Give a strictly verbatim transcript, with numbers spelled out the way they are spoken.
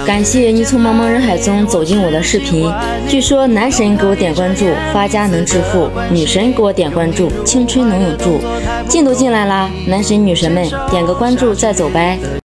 感谢你从茫茫人海中走进我的视频。据说男神给我点关注，发家能致富；女神给我点关注，青春能永驻。进都进来啦，男神女神们，点个关注再走呗。